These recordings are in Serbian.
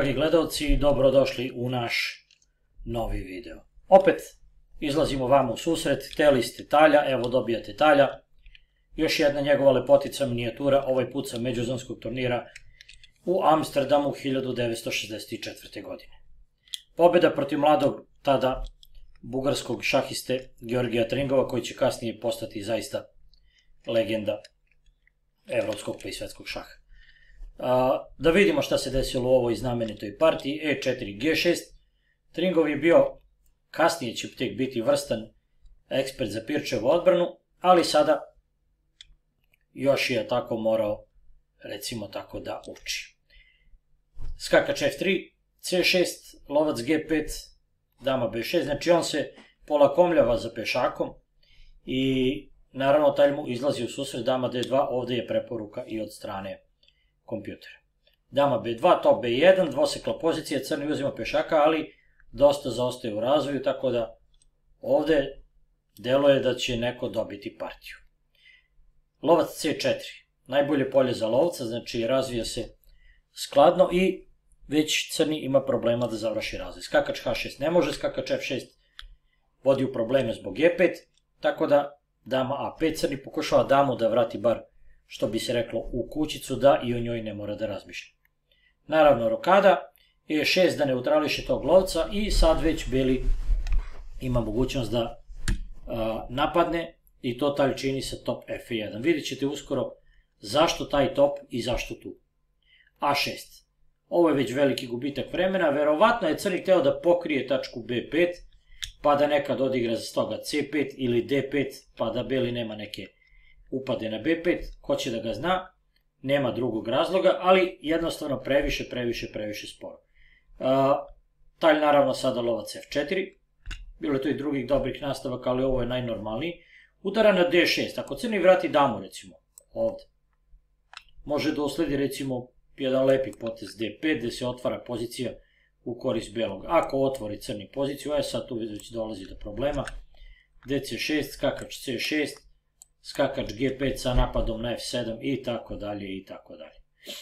dragi gledalci, dobrodošli u naš novi video. Opet izlazimo vama u susret, hteli ste talja, evo dobijate talja. Još jedna njegova lepotica minijatura, ovaj put sa međuzemskog turnira u Amsterdamu 1964. godine. Pobjeda protiv mladog tada bugarskog šahiste Georgija Tringova, koji će kasnije postati zaista legenda evropskog pa i svetskog šaha. Da vidimo šta se desilo u ovoj znamenitoj partiji E4 G6. Tringov je bio, kasnije će tek biti vrstan ekspert za Pirčevu odbranu, ali sada još je tako morao, recimo tako, da uči. Skakač F3, C6, lovac G5, dama B6, znači on se polakomljava za pešakom i naravno talj mu izlazi u susret, dama D2, ovde je preporuka i od strane kompjutera. Dama B2, top B1, dvosekla pozicija, crni uzima pešaka, ali dosta zaostaje u razvoju, tako da ovde deluje da će neko dobiti partiju. Lovac C4, najbolje polje za lovca, znači razvija se skladno i već crni ima problema da završi razvoj. Skakač H6 ne može, skakač F6 vodi u probleme zbog E5, tako da dama A5, crni pokušava damu da vrati bar, što bi se reklo, u kućicu, da i o njoj ne mora da razmišlja. Naravno rokada, E6 da neutrališe tog lovca i sad već beli ima mogućnost da napadne i to talj čini sa top F1. Vidjet ćete uskoro zašto taj top i zašto tu. A6. Ovo je već veliki gubitak vremena, verovatno je crni hteo da pokrije tačku B5, pa da nekad odigra za toga C5 ili D5, pa da beli nema neke upade na B5, ko će da ga zna, nema drugog razloga, ali jednostavno previše sporo. Talj naravno sada lovac F4, bilo je to i drugih dobrih nastavaka, ali ovo je najnormalniji. Udara na D6, ako crni vrati damu recimo ovde, može da usledi recimo jedan lepi potez D5 gde se otvara pozicija u korist belog. Ako otvori crni poziciju, sad tu već dolazi do problema. DC6, skakač C6, skakač G5 sa napadom na F7 i tako dalje i tako dalje.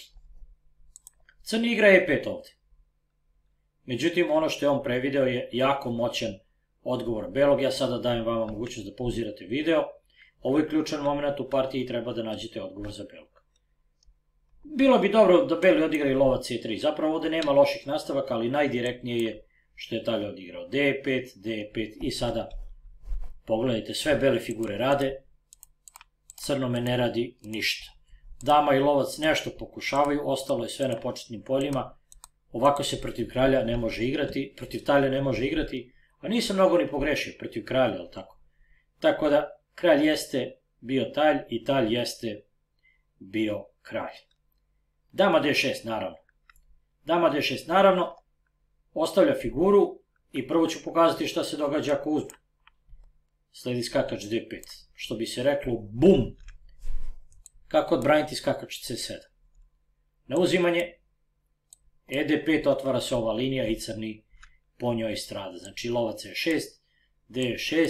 Crni igra E5 ovde. Međutim, ono što je on prevideo je jako moćan odgovor belog. Ja sada dajem vama mogućnost da pauzirate video. Ovo je ključan moment u partiji i treba da nađete odgovor za belog. Bilo bi dobro da beli odigra i lovac C3. Zapravo ovde nema loših nastavaka, ali najdirektnije je što je talj odigrao D5, D5 i sada pogledajte, sve bele figure rade, crnome ne radi ništa. Dama i lovac nešto pokušavaju, ostalo je sve na početnim poljima. Ovako se protiv kralja ne može igrati, protiv talja ne može igrati, a nisam mnogo ni pogrešio protiv kralja, ali tako. Tako da kralj jeste bio talj i talj jeste bio kralj. Dama D6 naravno. Dama D6 naravno ostavlja figuru i prvo ću pokazati šta se događa ako uzme. Sledi skakač D5, što bi se reklo bum. Kako odbraniti skakač C7? Na uzimanje ED5 otvara se ova linija i crni po njoj strada. Znači lovac E6, D6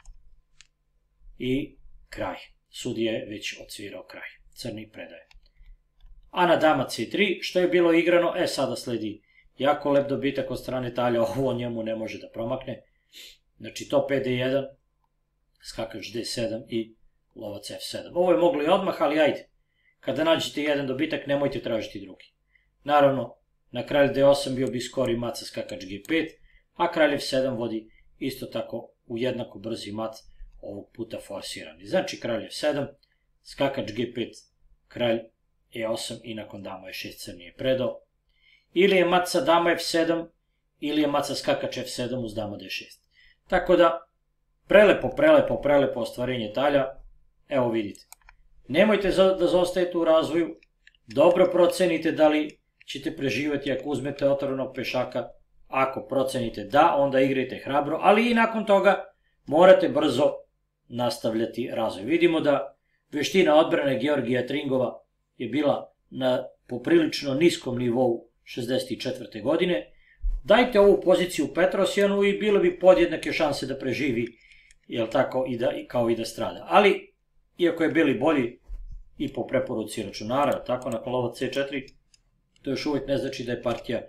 i kraj. Sudija je već odsvirao kraj. Crni predaje. A na dama C3, što je bilo igrano, sada sledi jako lep dobitak od strane talja, ovo njemu ne može da promakne. Znači top PD1, skakač D7 i lovac F7. Ovo je moglo i odmah, ali ajde. Kada nađete jedan dobitak, nemojte tražiti drugi. Naravno, na kralj D8 bio bi skori mat sa skakač G5, a kralj F7 vodi isto tako u jednako brzi mat, ovog puta forsirani. Znači kralj F7, skakač G5, kralj E8 i nakon dama E6 crni je predao. Ili je mat sa dama F7, ili je mat sa skakač F7 uz dama D6. Tako da, prelepo ostvarenje talja. Evo vidite. Nemojte da zaostajete u razvoju. Dobro procenite da li ćete preživjeti ako uzmete otvorenog pešaka. Ako procenite da, onda igrajte hrabro, ali i nakon toga morate brzo nastavljati razvoj. Vidimo da veština odbrane Georgija Tringova je bila na poprilično niskom nivou 64. godine. Dajte ovu poziciju Petrosjanu i bilo bi podjednake šanse da preživi, jel tako, kao i da strada. Ali, iako je bili bolji i po preporuci računara, tako, nakon lovac C4, to još uvijek ne znači da je partija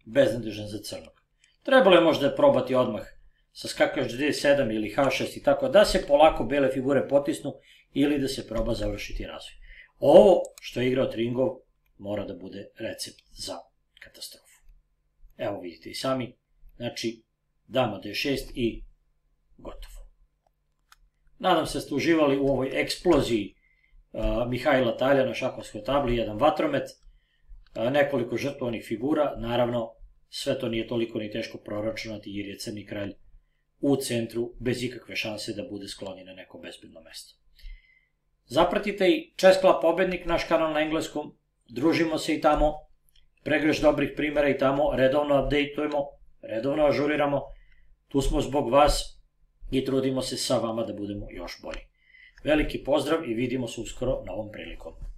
beznadežan za crnog. Trebalo je možda probati odmah sa skakač D7 ili H6 i tako da se polako bele figure potisnu ili da se proba završiti razvoj. Ovo što je igrao Tringov mora da bude recept za katastrofu. Evo vidite i sami, znači dama D6 i gotovo. Nadam se da ste uživali u ovoj eksploziji Mihajla Talja na šahovskoj tabli, jedan vatromet, nekoliko žrtvovanih figura, naravno sve to nije toliko ni teško proračunati jer je crni kralj u centru bez ikakve šanse da bude sklonjen na neko bezbedno mesto. Zapratite i Chess Club Pobednik, naš kanal na engleskom, družimo se i tamo, pregreš dobrih primjera i tamo, redovno updateujemo, redovno ažuriramo, tu smo zbog vas i trudimo se sa vama da budemo još bolji. Veliki pozdrav i vidimo se uskoro novom prilikom.